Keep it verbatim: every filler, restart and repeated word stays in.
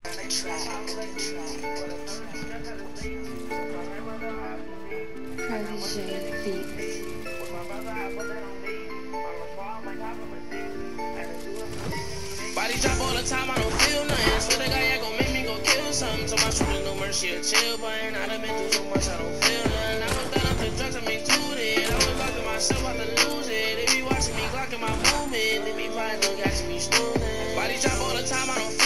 Protege Beats. Body drop all the time, I don't feel nothing. Swear the guy, yeah, gon' make me go kill something. So my shooters no mercy, a chill button. I done been through so much, I don't feel nothing. I was done up to drugs, I'm included. I was locking myself out to lose it. They be watching me, glocking my movement. They be plotting, don't got to be stolen. Body drop all the time, I don't feel